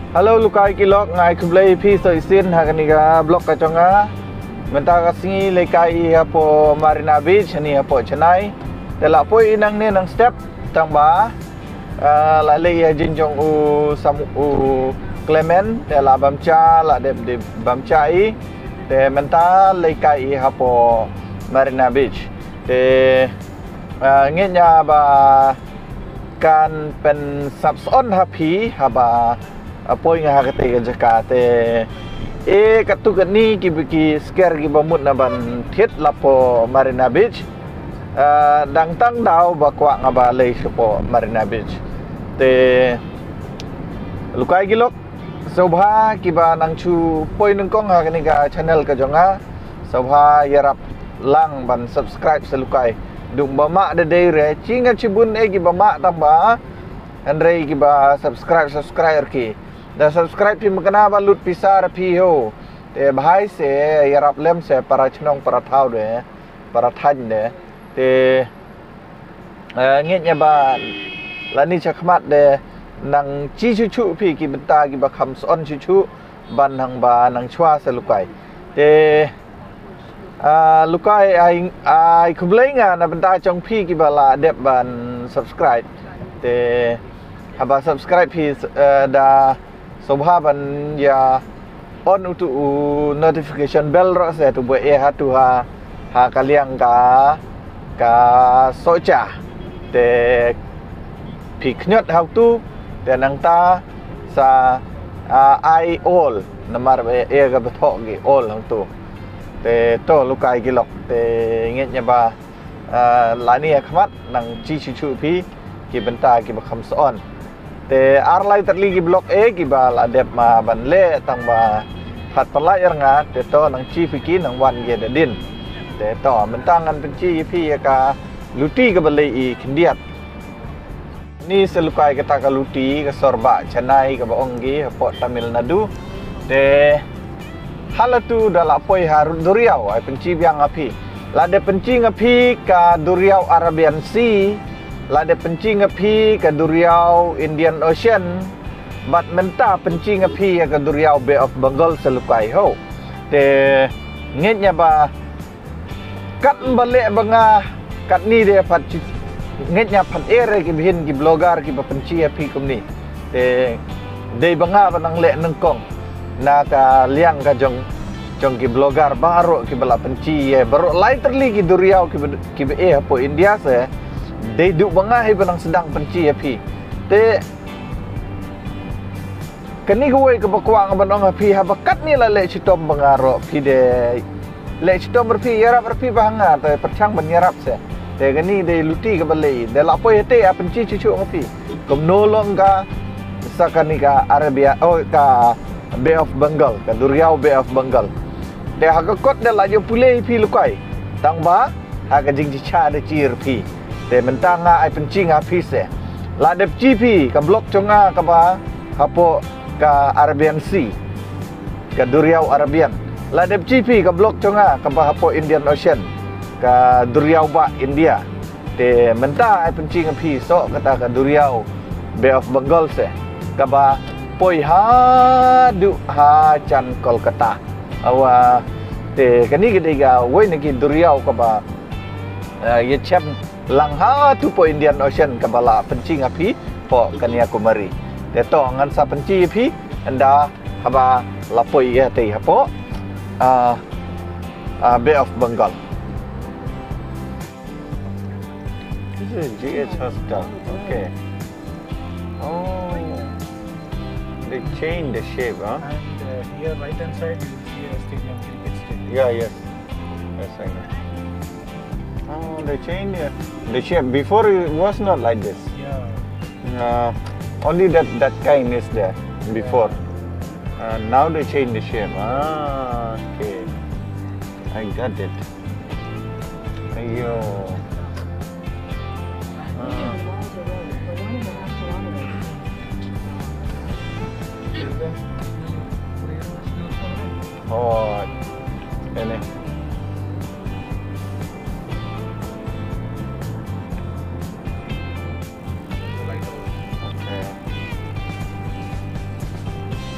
Halo lukai kilok ngai kublai pi so isin hakaniga blok kachonga menta kasingi lekai hapo Marina Beach ni hapo Chennai tela poi inang ne nang step tangba la le ya jinjong u samu u Clement tela bamcha la de bamcha i te menta lekai hapo Marina Beach te ngenya ba kan pen subson happy haba apoi nga hakate ka jakate katu kani ki scare ki bamut na ban thiet lapo Marina Beach dang tang daw bakwa nga balay po Marina Beach te lukai gilok sobha ki ba nang chu poi nung kong hakani ka channel ka jonga sobha yarap lang ban subscribe sa lukai dung bama de day re chinga chibun ki bama tamba andre ki ba subscribe ki da subscribe pi makana ba lut pisar pi ho te bhai se yarap lem se para chnong para thau de para than de te nget nya ba lani chakmat de nang chi chu chu pi ki benta ki ba kham son chu chu ban hang ba nang chwa se lukai te lukai ai kublai nga na benta chong pi ki bala dep ban subscribe te haba subscribe pi da sobha ban ya on utu notification bell ro se tu boe hatu ha kaliang ka socha te pi knyot how to te nang ta sa I all namar be ga bethok gi all hang tu te to lukai gilok te nget nya ba lani khmat nang chi chu chu pi ki benta ki ba kham son te arlai terli ki blok ki ba la dep ma ban le tang ba phat palai nga te to nang chi pi nang wan ge de din te to benta ngan pen chi pi ka luti ka balai I khindiat ni selukai kata ka luti ka sorba Chennai ka ba onggi hapo Tamil Nadu te halatu dala poi har Duriau ai penci biang api la de penci ngapi ka Duriau Arabian Sea la de penci ngapi ka Duriau Indian Ocean bat menta penci ngapi ka Duriau Bay of Bengal selukai ho te ngetnya ba kat balik banga kat ni dia pat ngetnya pat ere ki bihin ki blogger ki ba penci api kum ni te dei banga banang le nengkong na ka liang ka jong ki blogger baru ki bala penci baru laiterli ki Duriau ki be hapo India se dei du banga he banang sedang penci api te kani goi ke bakwang banong api ha bakat ni la le chitom bangaro pi de le chitom berpi yarap berpi bahanga te perchang menyerap se te kani de luti ke balai de la poi te a penci cucu api kom nolong ka sakani ka Arabia ka Bay of Bengal ka Duriau Bay of Bengal de hakakot de la jo pulei pi lukai tangba haka jing cha de chir pi de mentanga ai penci nga pi se la de GP ka blok chonga ka ba hapo ka Arabian Sea ka Duriau Arabian la de GP ka blok chonga ka ba hapo Indian Ocean ka Duriau ba India de menta ai penci nga pi so kata ka Duriau Bay of Bengal se ka ba poi ha du ha chan Kolkata awa te kani gediga woi niki Duriau ka ba ye chem lang ha tu po Indian Ocean ka bala penci ngapi po Kanyakumari te to ngan sa penci pi anda haba lapoi ya te hapo Bay of Bengal. This is GH Hospital. Okay. Oh. They changed the shape, huh? And here right hand side you will see a stadium, cricket stadium. Yeah, yes. Yes, I know. Oh, they changed the shape. Before it was not like this. Yeah. Only that kind is there before. Now they changed the shape. Okay. I got it. Ayo. Oh, ini. Okay.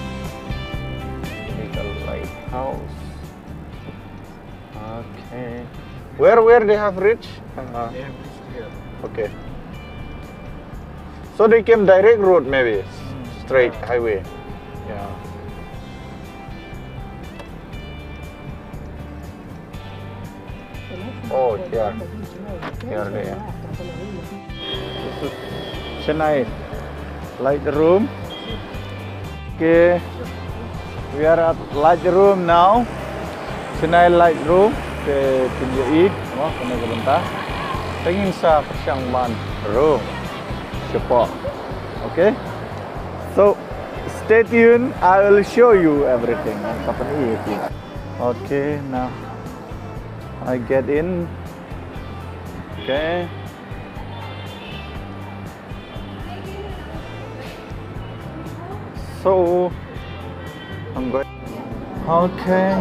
Where they have reached? They have reached here. Okay. So they came direct road maybe, straight highway. Yeah. Oh, here. Here they are. This is Chennai light room. Okay. We are at light room now. Chennai light room. Okay, tunjukin. Oh, kena sebentar. Pengen sa persyangman room. Cepat. Okay. So stay tuned. I will show you everything. Okay, now I get in. Okay. So I'm going. Okay.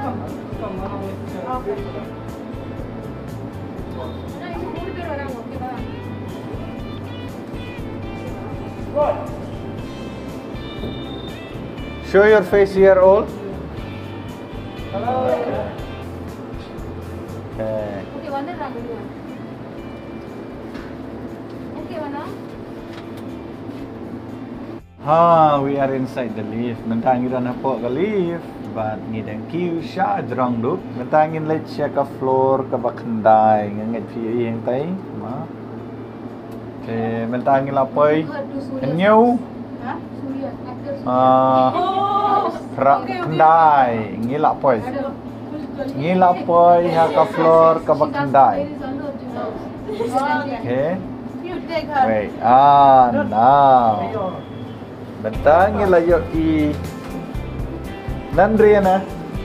Show your face here, all. Okay. Okay, one day We are inside the lift. Mentang kita nak ke lift, but ngidang queue sya jerang duk. Mentangin let check ke floor ke bakandai ngangat pi yang tai. Ma. Okay, mentangin lapai. New. Rak kendai, ngilak poi. Ngilak poi ha ke floor ke bakandai. Okay. Wait. Now. Bentang layo I Nandriana.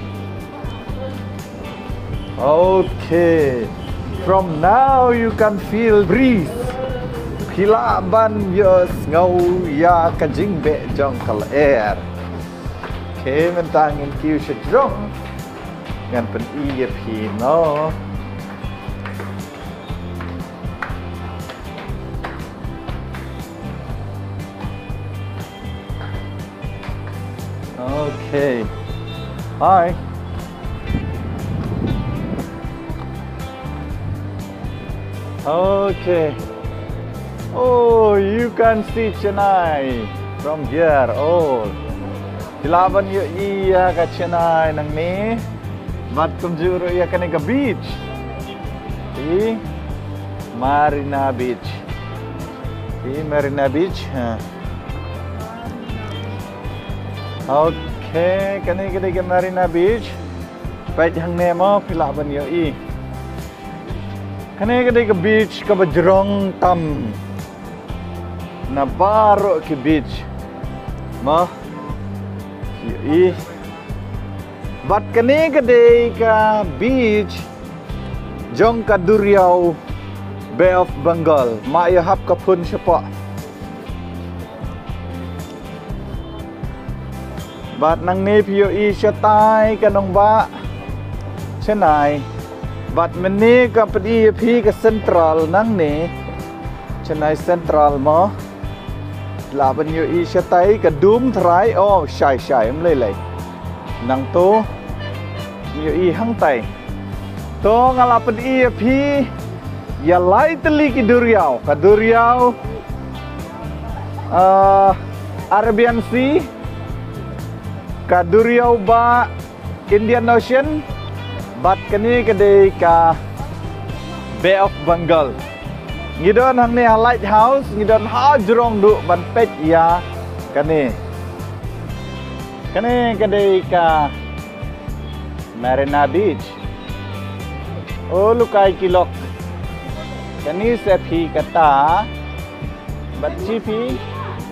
Okay. From now you can feel breeze. Pila ban yo ngau ya kajing be jong kal air. Okay, bentangin kiu sejong. Ngan pen I no. Okay. Hi. Okay. Oh, you can see Chennai from here. Oh. Hilaban yo iya ka Chennai nang ni. Mat kumjuro iya ka beach. Di Marina Beach. Di Marina Beach. Okay, kani kita ke Marina Beach. Baik hang nemo pila ban yo I. Kani kita ke beach ke Bajrong Tam. Na baru ke beach. Mo. Yo I. Bat kani kita ke beach jong ka Duriau Bay of Bengal. Ma yo hap ka pun sepak. Bat nang ni piyo I siya tay kanong ba Chennai. Bat meni ka padi pi ka central nang ni Chennai central mo. Laban yo I siya tay ka dum try oh shy lay. Nang to yo I hang tay. To ngalapan I pi ya lai teli ki Duriau. Ka Duriau Arabian Sea. Ka Duriau ba Indian Ocean, bat kani kadai ka Bay of Bengal. Ngidon hang ni lighthouse, ngidon ha jurong du ban pet ya kani. Kani kadai ka Marina Beach. Oh lukai kilok. Kani sepi kata bat cipi.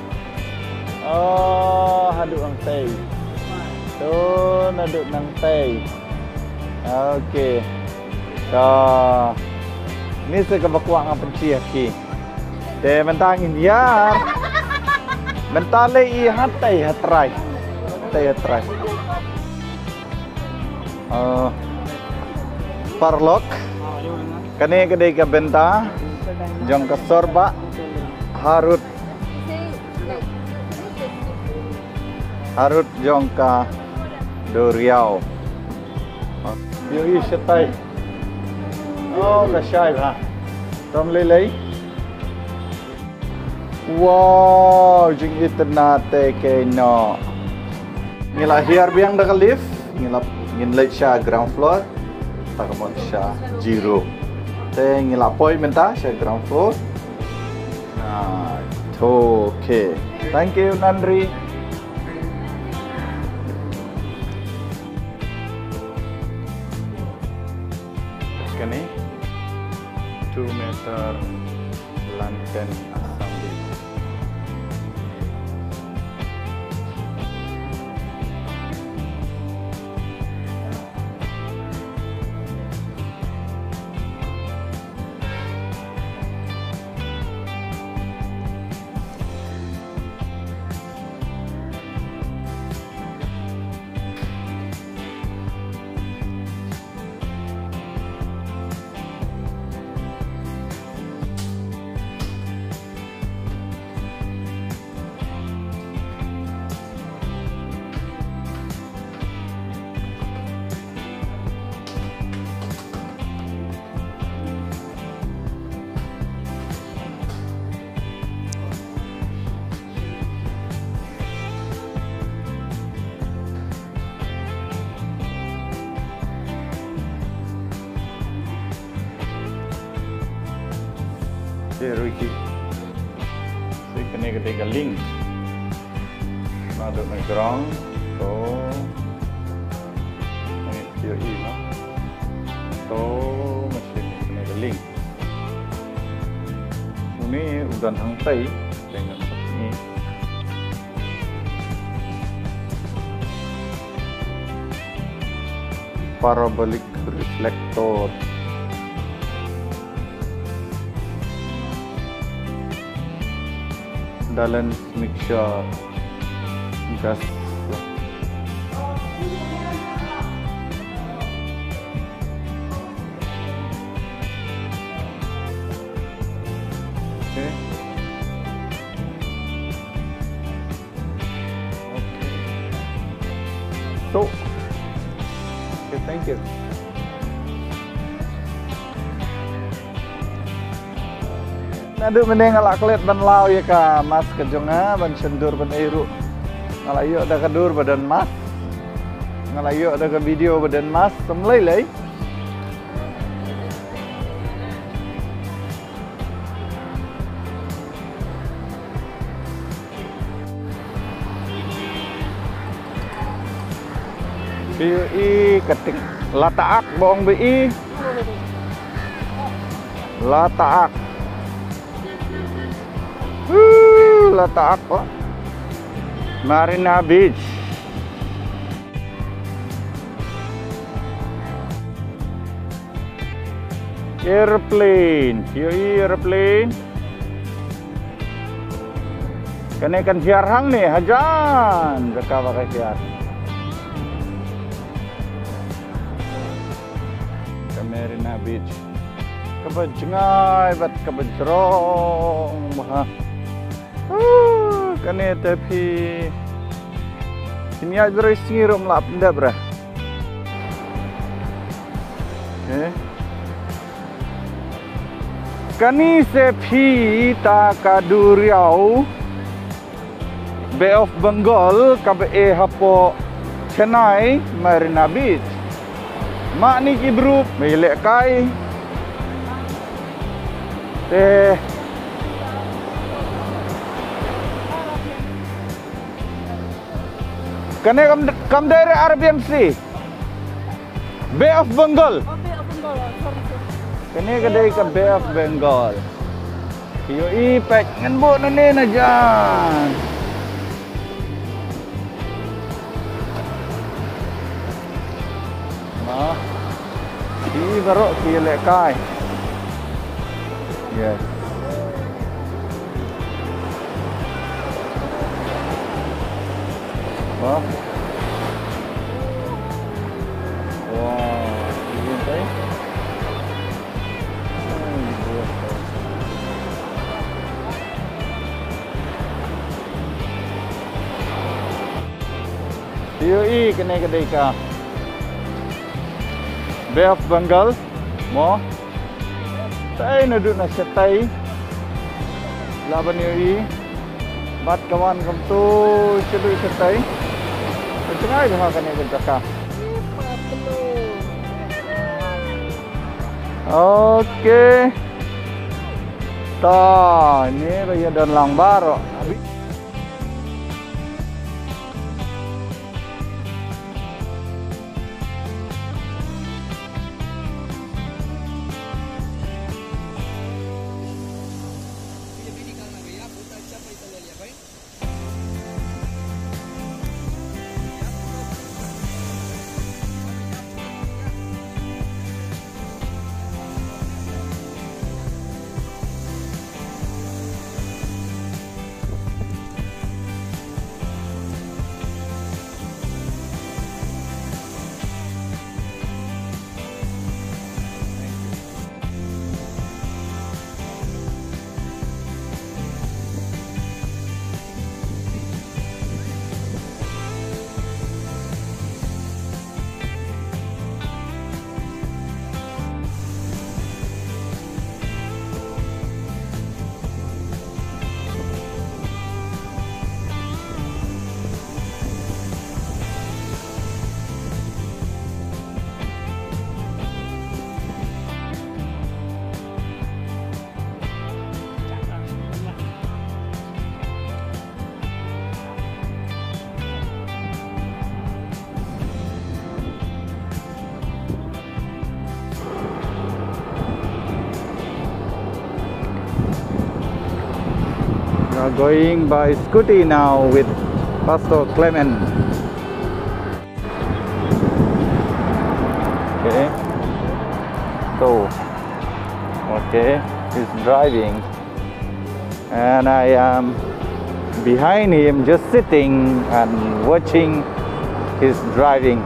Oh hadu ang tay. Tu naduk nang tay. Okay. So ni sekebakuang ang penciah ki. De mentangin ya. Mentale I hatai hatrai. Hatai hatrai. Parlok. Kani kedai ka benta. Jong ka sorba. Harut jong ka Duriau. Yo I siya tay. Oh, kasyay ha. Tom lelay. Wow, jing itnate kay no. Ngila hiar biang da lift, ngila siya ground floor, takamon siya zero. Te ngila appointment ta siya ground floor. Nah, okay. Thank you Nandri. Kani 2 meter lanten assembly. Ricky. So kena ketika link masuk ke ground to ini POE no to mesin kena ke link ini udan hantai dengan ini parabolic reflector. Balance mixture gas. Okay. So, okay, thank you. Nadu mending ngalak kelet ban lau ya ka mas kejonga ban sendur ban iru ngalayo ada kedur badan mas ngalayo ada ke video badan mas semlai lay BI keting lataak bohong BI lataak letak apa? Marina Beach. Airplane, yoi airplane. Kenaikan siar hang nih, hajan. Jaka pakai siar. Ke Marina Beach. Kebajengai, bat kebejrong, mah. Kani tapi ini aja racing rom lap ndak bra. Okay. Kani sepi ta kaduriau Bay of Bengal KBE hapo Chennai Marina Beach. Mak ni ki bro melek kai. Kene kam dari RBMC Bay of Bengal. Oh, Bay of Bengal. Sorry. Kene kedai ke Bay of Bengal. Yoi pek ngenbo nene najan. Nah. Di baru kilek kai. Yes. Wah. Wah, ini teh. Yoi kena kedai ka Bay of Bengal mo Tay na doon na siya tay. Laban niyo bat kawan kam tu siya doon siya tay. Tengah juga kan yang bercakap. Oke. Tah, ini raya dan langbar. We are going by scooty now with Pastor Clement. Okay. So, okay, he's driving, and I am behind him, just sitting and watching his driving.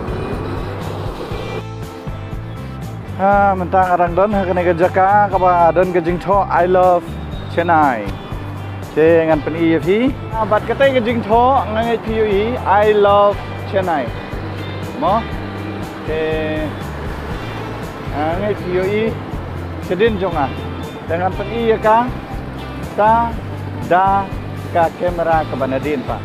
Mentang orang don kena kerja kaba don kejing tho I love Chennai. Dengan pen EFP, bat kata kejing tho ngai PUE I love Chennai. Mo, ngai PUE sedin jonga. Dengan pen EFP ka da ka kamera ka banadin pa.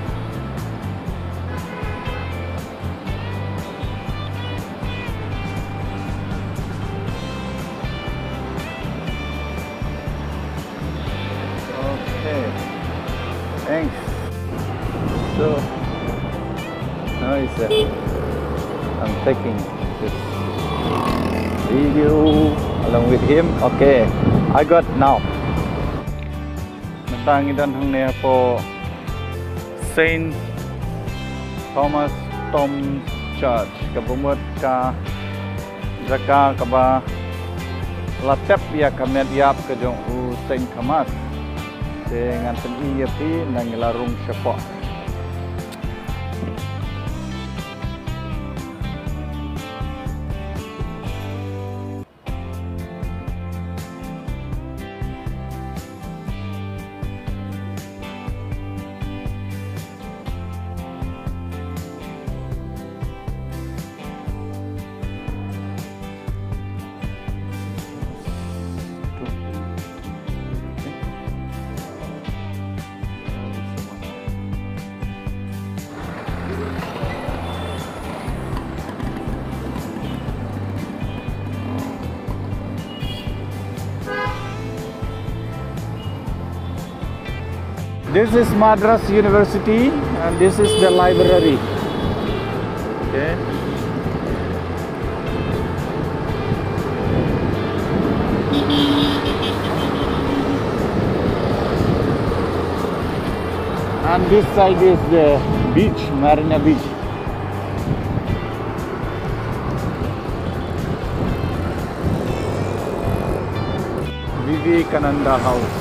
Thanks. So, now I'm taking this video along with him. Okay, I got now. Natangidan hang niya po Saint Thomas Tom Church. Kabumot ka Jaka kaba latep ya kamet yap ke jong u Saint Thomas. Dengan pen EFP nang larung syapak. This is Madras University and this is the library. Okay. And this side is the beach, Marina Beach. Vivekananda House.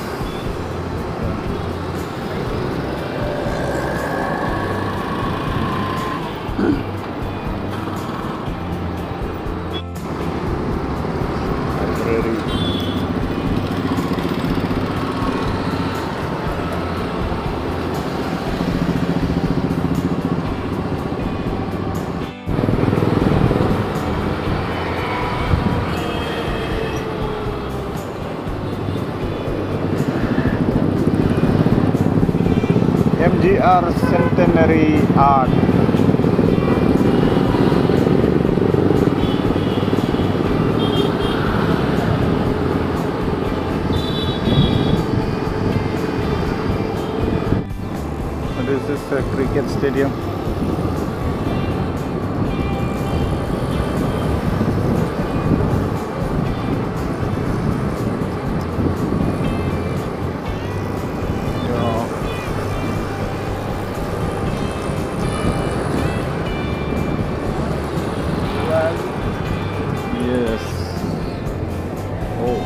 JR Centenary Art. This is a cricket stadium. Yes. Oh.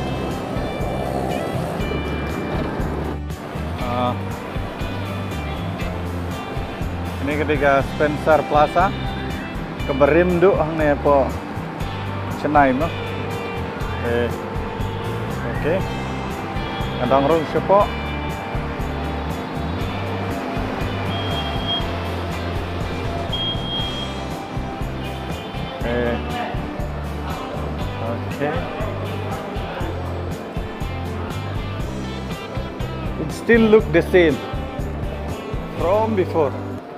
Ini ketika Spencer Plaza keberim duk hang po Chennai mah. Oke. Kadang rung siapa? Okay. It still look the same from before.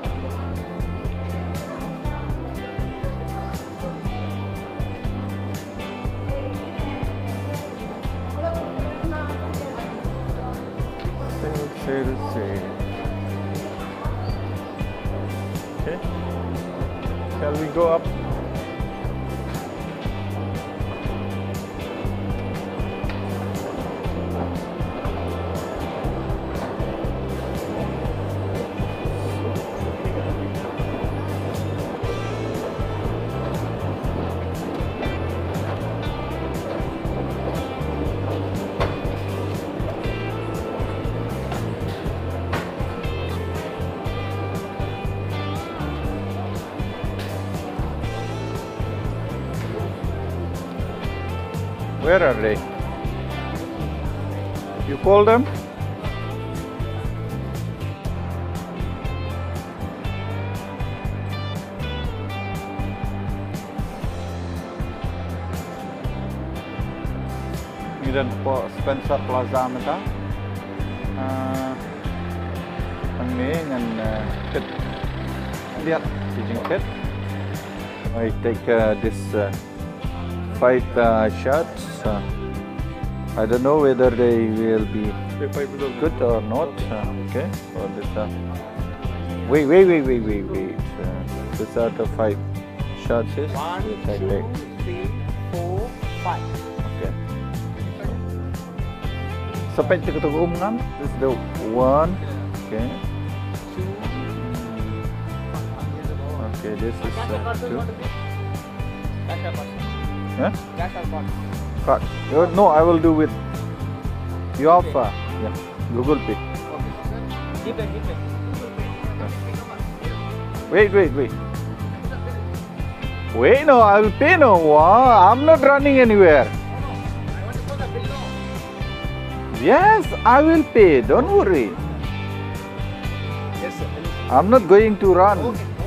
Same. Okay. Shall we go up? Where are they? You call them? Ini dan Spencer Plaza mata. Ini dengan kit. Lihat si jengket. I take this 5 shots. I don't know whether they will be good or not. Okay, so this wait. These are the 5 shots. 1, 2, 3, 4, 5. Okay. Sampai ketemu kan? This is the 1. Okay. Okay, this is 2. Huh? Card. No, I will do with you offer. Yeah, Google Pay. Wait. Wait, no, I will pay no. Wow, I'm not running anywhere. Yes, I will pay. Don't worry. Yes, sir. I'm not going to run.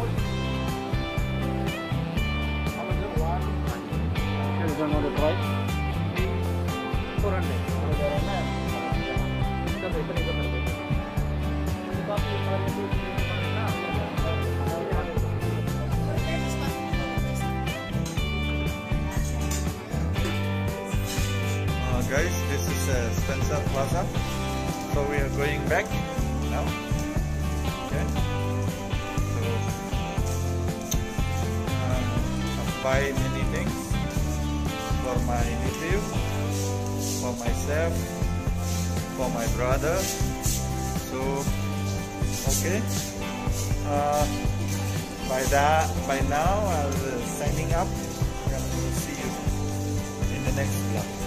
Guys, this is Spencer Plaza. So we are going back now. Okay. So buy many things for my nephew, for myself, for my brother. So okay. By now I'll signing up, and we'll see you in the next vlog.